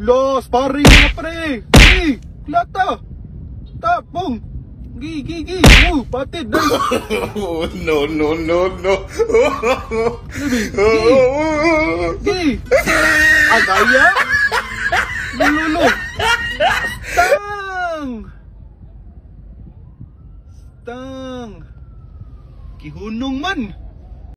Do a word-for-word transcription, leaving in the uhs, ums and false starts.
Lo, sparring mga pre. Gi, klata. Tapong. Gi, gi, gi. Oh, patid. Oh, no, no, no, no. Gi. Gi. Agaya. Lulu. Stang. Stang. Gihunong man.